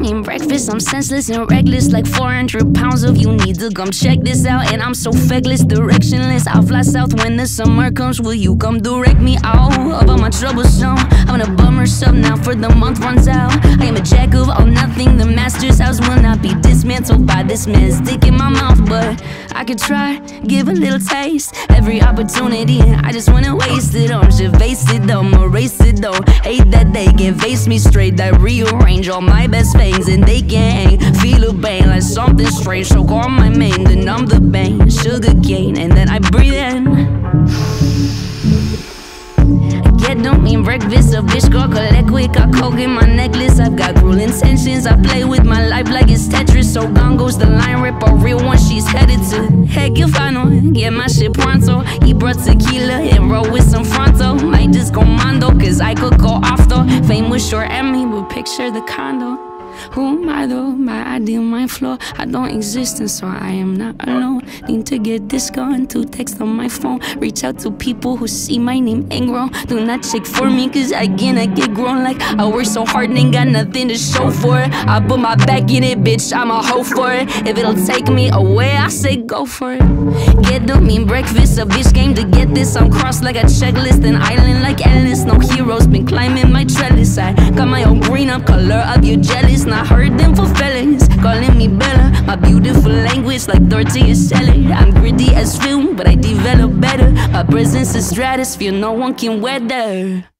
eating breakfast, I'm senseless and reckless, like 400 pounds of you need to come check this out. And I'm so feckless, directionless, I'll fly south when the summer comes. Will you come direct me out of all my troubles? So I'm gonna bummer sub now for the month runs out. I am a jack of all nothing, the master's house will not be dismantled by this man's dick in my mouth. But I could try, give a little taste, every opportunity, I just wanna waste it. I'm just wasted, I'ma erase it though. Hate that they can face me straight, I rearrange all my best fangs and they can't feel the pain like something strange. So call my name, then I'm the bane, sugar cane, and then I breathe in. Get don't mean breakfast, a bitch girl collect quick. I coke in my necklace, I've got cruel intentions. I play with my life like it's Tetris. So gone goes the line, rip a real one, she's headed to heck if I know. Get my shit pronto, he brought tequila and roll with some Fronto. Might just go mondo, cause I could go off though. Fame was short at me, but picture the condo. Who am I though? My idea, my flaw. I don't exist and so I am not alone. Need to get this going, to text on my phone. Reach out to people who see my name and grow. Do not check for me cause I cannot get grown. Like I work so hard and ain't got nothing to show for it. I put my back in it, bitch, I'm a hoe for it. If it'll take me away, I say go for it. Get the mean breakfast, a bitch came to get this. I'm crossed like a checklist, an island like Ellis. No heroes been climbing my trellis. I got my own green up, color of your jealous. Not heard them for fellas, calling me Bella. My beautiful language like tortilla salad. I'm gritty as film, but I develop better. My presence is stratosphere, no one can weather.